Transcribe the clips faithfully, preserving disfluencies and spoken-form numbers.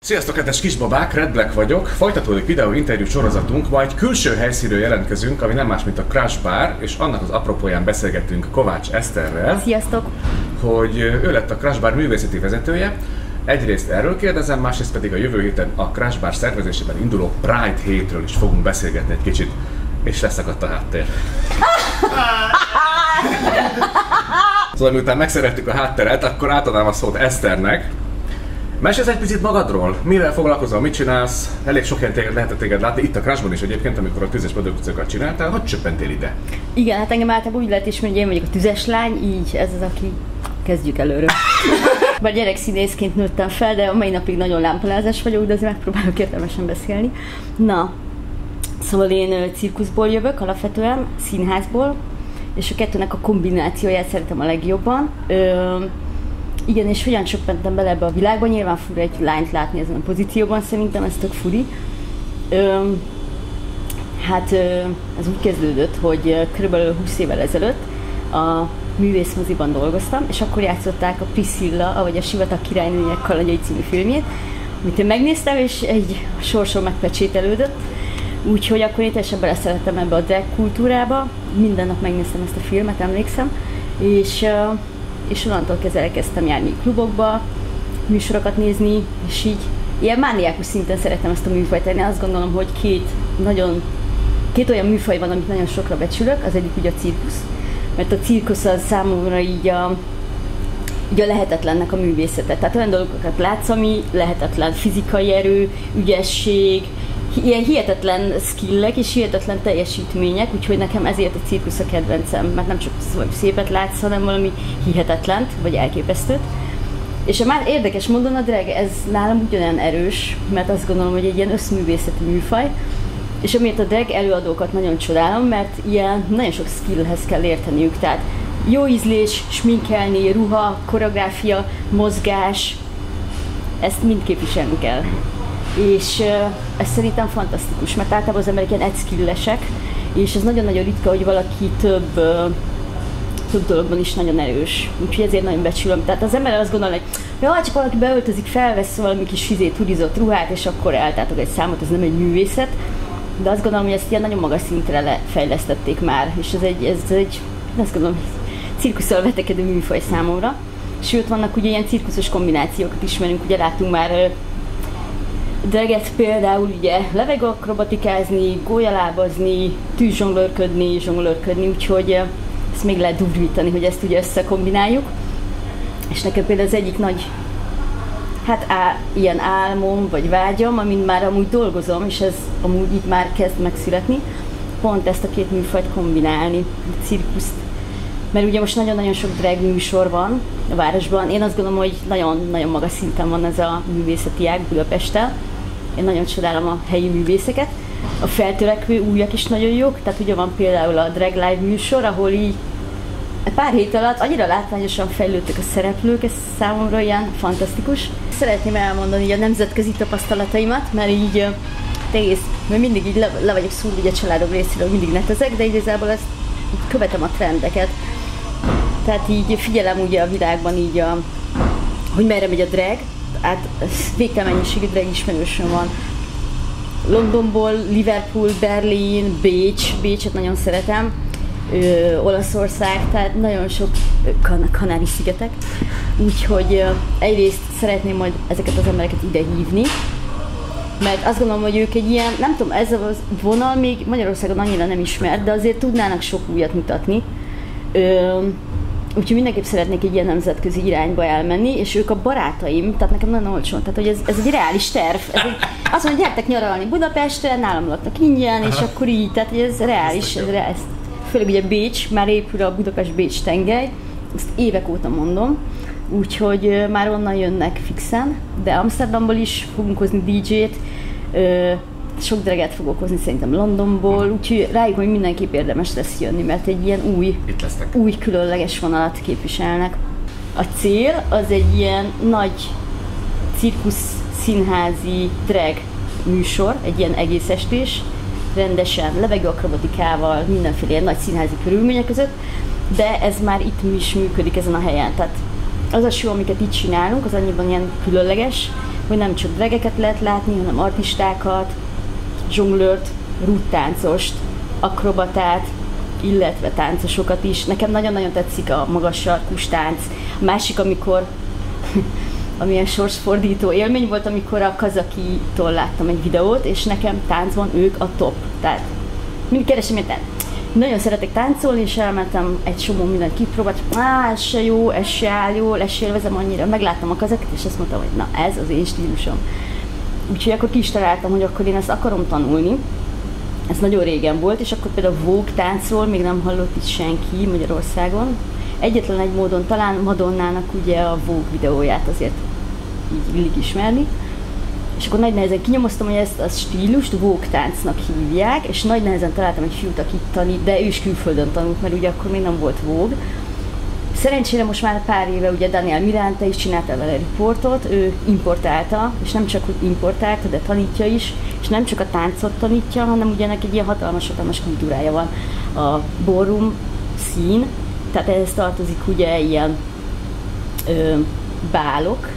Sziasztok, kedves kisbabák, Red Black vagyok. Folytatódik videó interjú sorozatunk, majd külső helyszínről jelentkezünk, ami nem más, mint a Crush Bar, és annak az apropóján beszélgettünk Kovács Eszterrel. Sziasztok! Hogy ő lett a Crush Bar művészeti vezetője. Egyrészt erről kérdezem, másrészt pedig a jövő héten a Crush Bar szervezésében induló Pride hétről is fogunk beszélgetni egy kicsit, és leszakadt a háttér. Szóval miután megszerettük a hátteret, akkor átadnám a szót Eszternek. Mesélj egy picit magadról, mivel foglalkozol, mit csinálsz, elég sok helyen téged lehetett téged látni, itt a Crushban is egyébként, amikor a tüzes produkciókat csináltál, hogy csöppentél ide? Igen, hát engem általában úgy lehet ismerni, hogy én vagyok a tüzes lány, így ez az, aki kezdjük előről. Bár gyerekszínészként nőttem fel, de a mai napig nagyon lámpalázás vagyok, de azért megpróbálok értelmesen beszélni. Na, szóval én cirkuszból jövök alapvetően, színházból, és a kettőnek a kombinációját szeretem a legjobban. Ö, Igen, és hogyan csöppentem bele ebbe a világba, nyilván fura egy lányt látni ezen a pozícióban, szerintem ez tök furi. Ö, hát ö, ez úgy kezdődött, hogy körülbelül húsz évvel ezelőtt a művészmoziban dolgoztam, és akkor játszották a Priscilla, vagy a Sivatag királynőjének kalandjai című filmjét, amit én megnéztem, és egy sorson megpecsételődött. Úgyhogy akkor én teljesen beleszerettem ebbe a drag kultúrába, minden nap megnéztem ezt a filmet, emlékszem, és ö, és onnantól kezdve elkezdtem járni klubokba, műsorokat nézni, és így ilyen mániákus szinten szeretem ezt a műfajt tenni. Azt gondolom, hogy két, nagyon, két olyan műfaj van, amit nagyon sokra becsülök, az egyik ugye a cirkusz, mert a cirkusz az számomra így a, így a lehetetlennek a művészete. Tehát olyan dolgokat látsz, ami lehetetlen, fizikai erő, ügyesség, ilyen hihetetlen skillek és hihetetlen teljesítmények, úgyhogy nekem ezért a cirkusz a kedvencem, mert nem csak szépet látsz, hanem valami hihetetlent, vagy elképesztőt. És a már érdekes módon a drag, ez nálam ugyanolyan erős, mert azt gondolom, hogy egy ilyen összművészeti műfaj, és amiért a drag előadókat nagyon csodálom, mert ilyen nagyon sok skillhez kell érteniük, tehát jó ízlés, sminkelni, ruha, koreográfia, mozgás, ezt mind képviselni kell. És uh, ez szerintem fantasztikus, mert általában az emberek ilyen egyskillesek, és ez nagyon-nagyon ritka, hogy valaki több, uh, több dologban is nagyon erős. Úgyhogy ezért nagyon becsülöm. Tehát az ember azt gondol, hogy ja, csak valaki beöltözik, felvesz valami kis fizét, turizott ruhát, és akkor eltáltok egy számot, ez nem egy művészet. De azt gondolom, hogy ezt ilyen nagyon magas szintre lefejlesztették már, és ez egy, ez egy azt gondolom, cirkusszal vetekedő műfaj számomra. Sőt, vannak ugye ilyen cirkuszos kombinációkat ismerünk, ugye láttunk már uh, draget például ugye levegőakrobatikázni, gólyalábazni, tűzzsonglőrködni, zsonglőrködni, úgyhogy ezt még lehet durvítani, hogy ezt ugye összekombináljuk. És nekem például az egyik nagy, hát á, ilyen álmom vagy vágyam, amin már amúgy dolgozom, és ez amúgy itt már kezd megszületni, pont ezt a két műfajt kombinálni, a cirkuszt. Mert ugye most nagyon-nagyon sok drag műsor van a városban. Én azt gondolom, hogy nagyon-nagyon magas szinten van ez a művészeti ág Budapesten. Én nagyon csodálom a helyi művészeket. A feltörekvő újak is nagyon jók, tehát ugye van például a Drag Live műsor, ahol így pár hét alatt annyira látványosan fejlődtek a szereplők, ez számomra ilyen fantasztikus. Szeretném elmondani így a nemzetközi tapasztalataimat, mert így egész, mert mindig így le, le vagyok szúrva így a családom részéről, mindig netezek, de igazából ezt így követem a trendeket. Tehát így figyelem ugye a világban így, a, hogy merre megy a drag, hát végtelen mennyiségű drag ismerősöm van. Londonból, Liverpool, Berlin, Bécs, Bécset nagyon szeretem, ö, Olaszország, tehát nagyon sok kan- Kanári-szigetek. Úgyhogy ö, egyrészt szeretném majd ezeket az embereket ide hívni, mert azt gondolom, hogy ők egy ilyen, nem tudom, ez a vonal még Magyarországon annyira nem ismert, de azért tudnának sok újat mutatni. Ö, Úgyhogy mindenképp szeretnék egy ilyen nemzetközi irányba elmenni, és ők a barátaim, tehát nekem nagyon olcsón, tehát hogy ez, ez egy reális terv. Ez egy, azt mondja, gyertek nyaralni Budapestre, nálam laknak ingyen, és akkor így, tehát hogy ez reális, ez reális. Főleg ugye Bécs, már épül a Budapest-Bécs tengely, ezt évek óta mondom, úgyhogy már onnan jönnek fixen, de Amsterdamból is fogunk hozni dé dzsét, sok draget fogok hozni szerintem Londonból, úgyhogy rájuk, hogy mindenképp érdemes lesz jönni, mert egy ilyen új, új különleges vonalat képviselnek. A cél az egy ilyen nagy cirkusz színházi drag műsor, egy ilyen egész estés, rendesen levegőakrobatikával, mindenféle ilyen nagy színházi körülmények között, de ez már itt is működik ezen a helyen. Tehát az a show, amiket itt csinálunk, az annyiban ilyen különleges, hogy nem csak dregeket lehet látni, hanem artistákat, zsonglőrt, rúttáncost, akrobatát, illetve táncosokat is. Nekem nagyon-nagyon tetszik a magas sarkus tánc. A másik, amikor amilyen sorsfordító élmény volt, amikor a Kazaki-tól láttam egy videót, és nekem táncban ők a top. Tehát mindig keresem érte. Nagyon szeretek táncolni, és elmentem egy csomó mindent kipróbált, á, ez se jó, ez se áll jól, ezt se élvezem annyira. Megláttam a Kazakit, és azt mondtam, hogy na, ez az én stílusom. Úgyhogy akkor ki is találtam, hogy akkor én ezt akarom tanulni. Ez nagyon régen volt, és akkor például Vogue táncról még nem hallott itt senki Magyarországon. Egyetlen egy módon, talán Madonnának ugye a Vogue videóját azért így illik ismerni. És akkor nagy nehezen kinyomoztam, hogy ezt a stílust Vogue táncnak hívják, és nagy nehezen találtam egy fiút, aki tanít, de ő is külföldön tanult, mert ugye akkor még nem volt Vogue. Szerencsére most már pár éve ugye Daniel Mirante is csinálta vele riportot, ő importálta, és nem csak hogy importálta, de tanítja is, és nem csak a táncot tanítja, hanem ugye neki egy ilyen hatalmas-hatalmas kultúrája van. A ballroom szín, tehát ehhez tartozik ugye ilyen ö, bálok,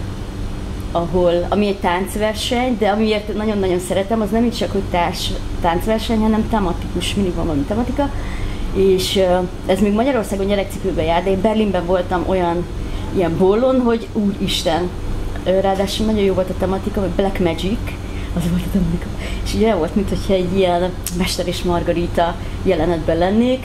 ahol, ami egy táncverseny, de amiért nagyon-nagyon szeretem, az nem így csak, hogy társ, táncverseny, hanem tematikus, mindig van valami tematika. És ez még Magyarországon gyerekcipőben jár, de én Berlinben voltam olyan ilyen ballon, hogy úristen, ráadásul nagyon jó volt a tematika, hogy Black Magic, az volt a tematika. És így volt, mintha egy ilyen Mester és Margarita jelenetben lennék,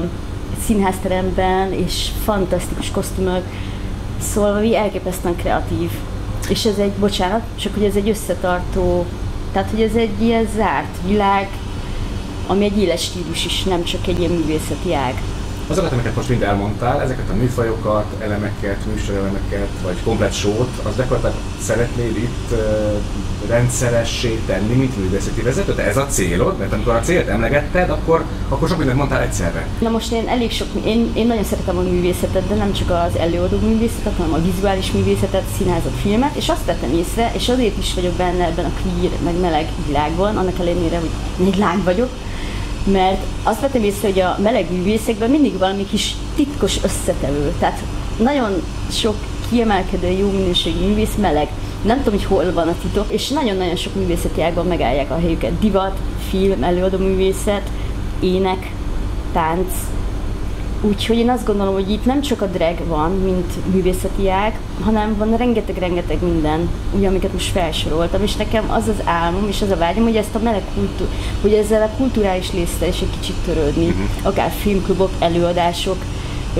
színházteremben, és fantasztikus kosztümök, szóval elképesztően kreatív. És ez egy, bocsánat, csak hogy ez egy összetartó, tehát hogy ez egy ilyen zárt világ, ami egy éles stílus is, nem csak egy ilyen művészeti ág. Azokat, amiket most mind elmondtál, ezeket a műfajokat, elemeket, műsorelemeket, vagy komplet sót, az gyakorlatilag szeretnéd itt uh, rendszeressé tenni, mint művészeti vezető? De ez a célod? Mert amikor a célt emlegetted, akkor, akkor sok mindent mondtál egyszerre. Na most én elég sok, én, én nagyon szeretem a művészetet, de nem csak az előadó művészetet, hanem a vizuális művészetet, színházat, filmet, és azt tettem észre, és azért is vagyok benne ebben a queer, meg meleg világban, annak ellenére, hogy egy lány vagyok, mert azt vettem észre, hogy a meleg művészekben mindig valami kis titkos összetevő. Tehát nagyon sok kiemelkedő, jó minőségű művész meleg. Nem tudom, hogy hol van a titok, és nagyon-nagyon sok művészeti ágban megállják a helyüket. Divat, film, előadó művészet, ének, tánc. Úgyhogy én azt gondolom, hogy itt nem csak a drag van, mint művészeti ág, hanem van rengeteg-rengeteg minden, ugye, amiket most felsoroltam, és nekem az az álmom, és az a vágyam, hogy ezt a meleg kultúr, hogy ezzel a kulturális résztel is egy kicsit törődni, uh-huh. akár filmklubok, előadások, ö,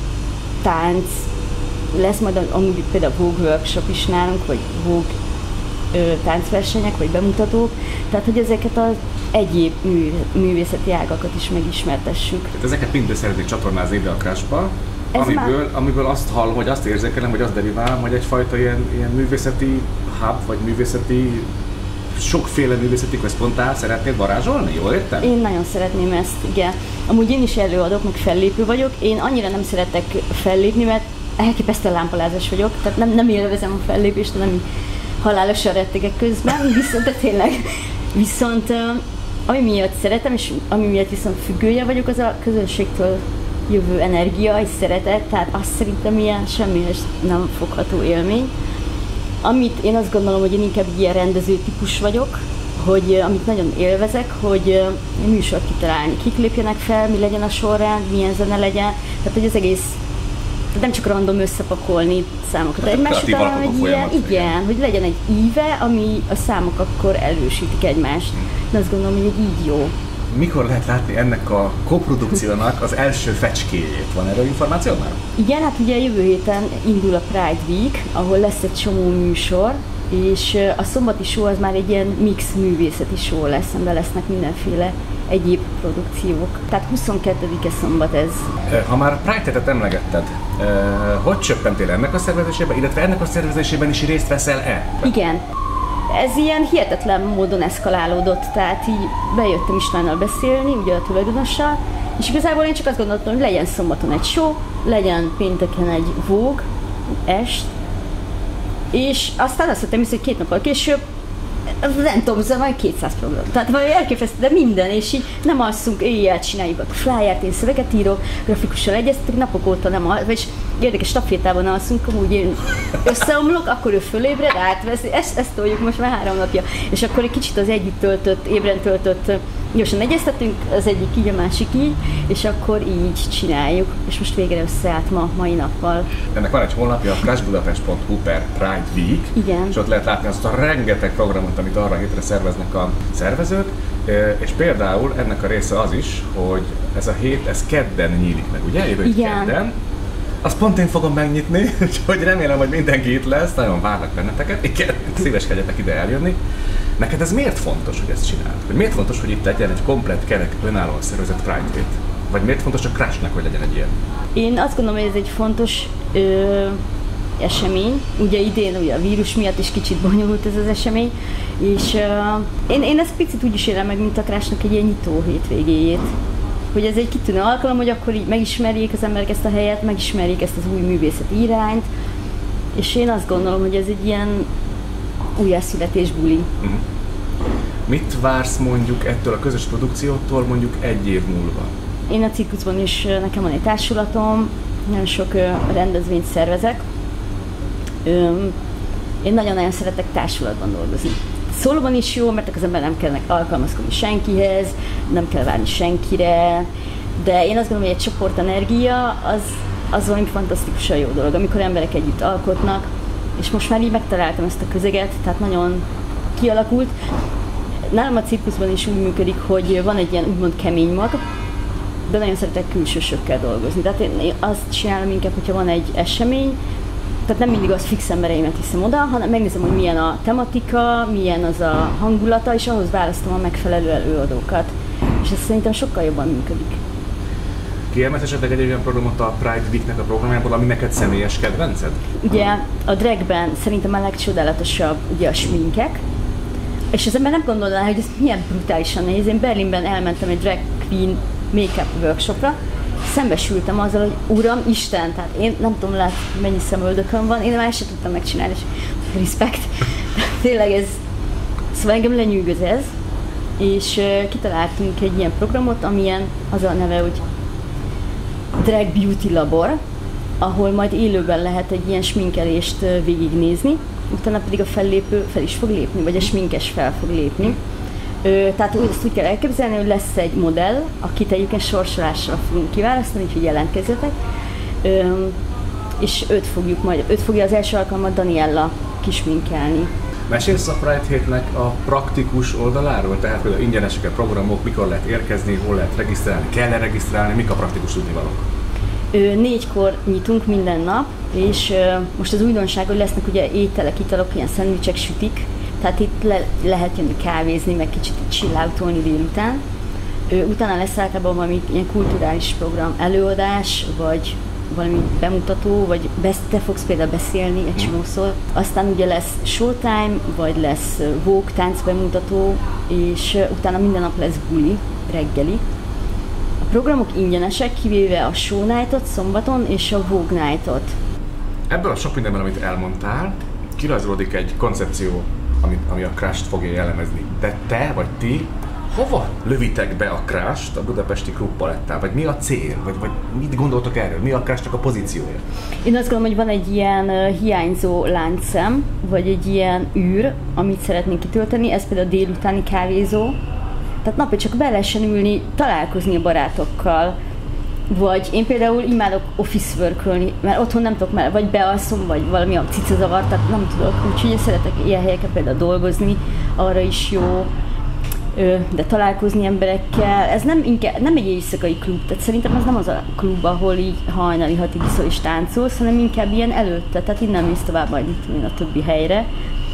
tánc, lesz majd amúgy például Vogue workshop is nálunk, vagy Vogue ö, táncversenyek, vagy bemutatók, tehát hogy ezeket az egyéb mű, művészeti ágakat is megismertessük. Tehát ezeket mind szeretnék csatornázni ide a Crushba, amiből, már... amiből azt hall, hogy azt érzékelem, hogy azt deriválom, hogy egyfajta ilyen, ilyen művészeti hub, vagy művészeti, sokféle művészeti központtá szeretnéd varázsolni? Jól értem? Én nagyon szeretném ezt, igen. Amúgy én is előadok, meg fellépő vagyok. Én annyira nem szeretek fellépni, mert elképesztően lámpalázas vagyok, tehát nem, nem élvezem a fellépést, nem halálosan rettegek közben, viszont de tényleg. Viszont ami miatt szeretem, és ami miatt viszont függője vagyok, az a közönségtől jövő energia és szeretet, tehát azt szerintem ilyen semmi nem fogható élmény. Amit én azt gondolom, hogy én inkább ilyen rendező típus vagyok, hogy amit nagyon élvezek, hogy műsort kitalálni, kik lépjenek fel, mi legyen a sorrend, milyen zene legyen, tehát hogy az egész, nem csak random összepakolni számokat egymás után, hogy ilyen, igen, hogy legyen egy íve, ami a számok akkor erősítik egymást. De azt gondolom, hogy így jó. Mikor lehet látni ennek a koprodukciónak az első fecskéjét? Van erről információ már? Igen, hát ugye jövő héten indul a Pride Week, ahol lesz egy csomó műsor, és a szombati show az már egy ilyen mix művészeti show lesz, amiben lesznek mindenféle egyéb produkciók. Tehát huszonkettedike szombat ez. Ha már Pride hetet emlegetted, hogy csöppentél ennek a szervezésében, illetve ennek a szervezésében is részt veszel-e? Igen. Ez ilyen hihetetlen módon eszkalálódott, tehát így bejöttem Istvánnal beszélni, ugye a tulajdonossal, és igazából én csak azt gondoltam, hogy legyen szombaton egy show, legyen pénteken egy Vogue est, és aztán azt hittem, hogy két nappal később nem tudom, ez majd kétszáz program. Tehát valami elképesztő, de minden, és így nem alszunk, éjjel csináljuk a flyert, én szöveget írok, grafikussal egyeztetek, napok óta nem alszunk, és érdekes stafétában alszunk, amúgy én összeomlok, akkor ő fölébred, átveszi, ezt, ezt toljuk most már három napja. És akkor egy kicsit az együtt töltött, ébren töltött, gyorsan egyeztetünk, az egyik így, a másik így, és akkor így csináljuk, és most végre összeállt ma, mai nappal. Ennek van egy honlapja, a crashbudapest pont hu per Pride Week, igen. És ott lehet látni azt a rengeteg programot, amit arra hétre szerveznek a szervezők, és például ennek a része az is, hogy ez a hét, ez kedden nyílik meg, ugye? Jövő kedden. Azt pont én fogom megnyitni, úgyhogy remélem, hogy mindenki itt lesz, nagyon várnak benneteket, igen, szíveskedjetek ide eljönni. Neked ez miért fontos, hogy ezt csináld? Hogy miért fontos, hogy itt legyen egy komplett kerek önállóan szervezett Pride Hét? Vagy miért fontos csak Crushnak, hogy legyen egy ilyen? Én azt gondolom, hogy ez egy fontos ö, esemény. Ugye idén ugye a vírus miatt is kicsit bonyolult ez az esemény, és ö, én, én ezt picit úgy is élem meg, mint a Crushnak egy ilyen nyitó hétvégéjét. Hogy ez egy kitűnő alkalom, hogy akkor így megismerjék az emberek ezt a helyet, megismerjék ezt az új művészeti irányt, és én azt gondolom, hogy ez egy ilyen újjászületés buli. Uh-huh. Mit vársz mondjuk ettől a közös produkciótól mondjuk egy év múlva? Én a cirkuszban is, nekem van egy társulatom, nagyon sok rendezvényt szervezek. Én nagyon-nagyon szeretek társulatban dolgozni. Szólóban is jó, mert az ember nem kellene alkalmazkodni senkihez, nem kell várni senkire, de én azt gondolom, hogy egy csoportenergia az, az valami fantasztikusan jó dolog, amikor emberek együtt alkotnak, és most már így megtaláltam ezt a közeget, tehát nagyon kialakult. Nálam a cirkuszban is úgy működik, hogy van egy ilyen úgymond kemény mag, de nagyon szeretek külsősökkel dolgozni. Tehát én azt csinálom inkább, hogyha van egy esemény, tehát nem mindig az fix embereimet hiszem oda, hanem megnézem, hogy milyen a tematika, milyen az a hangulata, és ahhoz választom a megfelelő előadókat. És ez szerintem sokkal jobban működik. Kiemelsz esetleg egy olyan programot a Pride Week-nek a programjából, ami neked személyes kedvenced? Ugye a dragben szerintem a legcsodálatosabb ugye a sminkek, és az ember nem gondolná, hogy ez milyen brutálisan nehéz. Én Berlinben elmentem egy drag queen make-up workshopra, szembesültem azzal, hogy Uram, Isten, tehát én nem tudom, lát, mennyi szemöldökön van, én már ezt sem tudtam megcsinálni, és respekt. Tényleg ez, szóval engem lenyűgöz ez, és uh, kitaláltunk egy ilyen programot, amilyen az a neve, hogy Drag Beauty Labor, ahol majd élőben lehet egy ilyen sminkelést uh, végignézni, utána pedig a fellépő fel is fog lépni, vagy a sminkes fel fog lépni. Ö, tehát úgy, ezt úgy kell elképzelni, hogy lesz egy modell, akit egyébként sorsolással fogunk kiválasztani, úgyhogy jelentkezzetek. Ö, és őt fogjuk majd, őt fogja az első alkalmat Daniella kisminkelni. Mesélsz a Pride hétnek a praktikus oldaláról? Tehát például ingyenesek a programok, mikor lehet érkezni, hol lehet regisztrálni, kell-e regisztrálni, mik a praktikus tudnivalók? Négykor nyitunk minden nap, és ö, most az újdonság, hogy lesznek ugye ételek, italok, ilyen szendvicsek, sütik, tehát itt le, lehet jönni kávézni, meg kicsit chilloutolni délután. Ö, utána lesz általában valami ilyen kulturális program, előadás, vagy valami bemutató, vagy besz, te fogsz például beszélni egy csomószor. Aztán ugye lesz showtime, vagy lesz Vogue táncbemutató, és utána minden nap lesz buli, reggeli. A programok ingyenesek, kivéve a Show Night-ot szombaton és a Vogue Night-ot. Ebből a sok mindenben, amit elmondtál, kirajzolódik egy koncepció, ami, ami a Crush-t fogja jellemezni. De te vagy ti hova lövitek be a Crush-t a budapesti klubpalettán? Vagy mi a cél? Vagy, vagy mit gondoltok erről? Mi a Crush-nak a pozíciója? Én azt gondolom, hogy van egy ilyen uh, hiányzó láncszem, vagy egy ilyen űr, amit szeretnénk kitölteni, ez például a délutáni kávézó. Tehát napi csak be lehessen ülni, találkozni a barátokkal, vagy én például imádok office work-ölni, mert otthon nem tudok már, vagy bealszom, vagy valami a cica zavar, tehát nem tudok, úgyhogy én szeretek ilyen helyeken például dolgozni, arra is jó, de találkozni emberekkel, ez nem, inkább, nem egy éjszakai klub, tehát szerintem ez nem az a klub, ahol így hajnali hatig iszol és táncolsz, hanem inkább ilyen előtte, tehát innen mész tovább majd itt a többi helyre.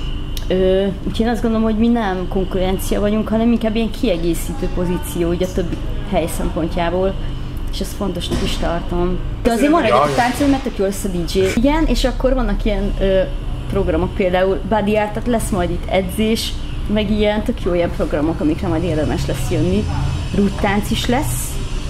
Ö, úgyhogy én azt gondolom, hogy mi nem konkurencia vagyunk, hanem inkább ilyen kiegészítő pozíció ugye a többi hely szempontjából, és ezt fontosnak is tartom. De azért van egyet táncolni, mert tök jó lesz a dé dzsé. Igen, és akkor vannak ilyen ö, programok, például body art, tehát lesz majd itt edzés, meg ilyen tök jó ilyen programok, amikre majd érdemes lesz jönni. Rúttánc is lesz.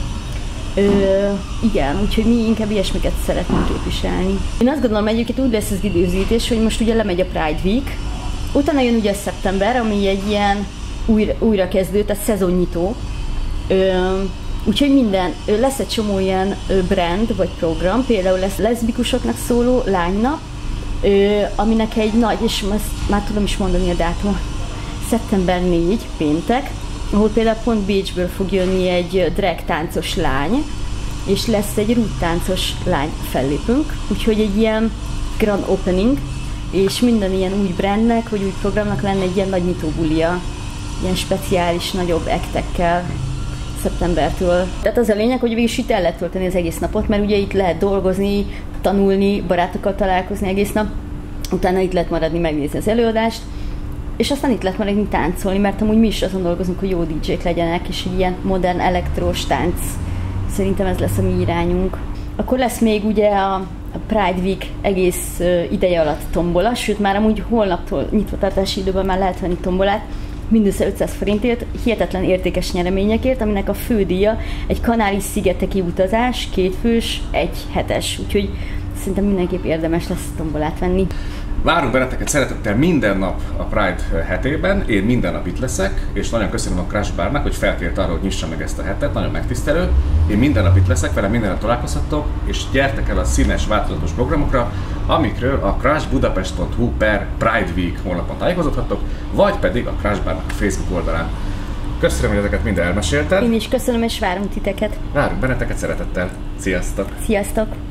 Ö, igen, úgyhogy mi inkább ilyesmiket szeretnénk képviselni. Én azt gondolom, egyébként úgy lesz az időzítés, hogy most ugye lemegy a Pride Week, Utána jön ugye szeptember, ami egy ilyen újra, újrakezdő, tehát szezonnyitó. Ö, úgyhogy minden, ö, lesz egy csomó ilyen ö, brand vagy program, például lesz leszbikusoknak szóló lánynap, ö, aminek egy nagy, és már tudom is mondani a dátumot, szeptember negyedike, péntek, ahol például pont Bécsből fog jönni egy drag táncos lány, és lesz egy rút táncos lány fellépünk, úgyhogy egy ilyen grand opening, és minden ilyen új brandnek, vagy új programnak lenne egy ilyen nagy nyitóbulia, ilyen speciális, nagyobb ektekkel szeptembertől. Tehát az a lényeg, hogy végig itt el lehet tölteni az egész napot, mert ugye itt lehet dolgozni, tanulni, barátokkal találkozni egész nap, utána itt lehet maradni, megnézni az előadást, és aztán itt lehet maradni táncolni, mert amúgy mi is azon dolgozunk, hogy jó dé dzsék legyenek, és egy ilyen modern elektrós tánc. Szerintem ez lesz a mi irányunk. Akkor lesz még ugye a, a Pride Week egész ideje alatt tombola, sőt már amúgy holnaptól nyitvatartási időben már lehet venni tombolát, mindössze ötszáz forintért, hihetetlen értékes nyereményekért, aminek a fődíja egy Kanári-szigeteki utazás, kétfős, egy hetes, úgyhogy szerintem mindenképp érdemes lesz tombolát venni. Várunk benneteket szeretettel minden nap a Pride hetében, én minden nap itt leszek, és nagyon köszönöm a Crash Barnak, hogy felkért arra, hogy nyissa meg ezt a hetet, nagyon megtisztelő. Én minden nap itt leszek, vele minden nap találkozhattok, és gyertek el a színes, változatos programokra, amikről a crashbudapest pont hu per Pride Week honlapon tájékozódhattok, vagy pedig a Crash Barnak a Facebook oldalán. Köszönöm, hogy ezeket mind elmesélted. Én is köszönöm, és várunk titeket. Várunk benneteket szeretettel. Sziasztok! Sziasztok!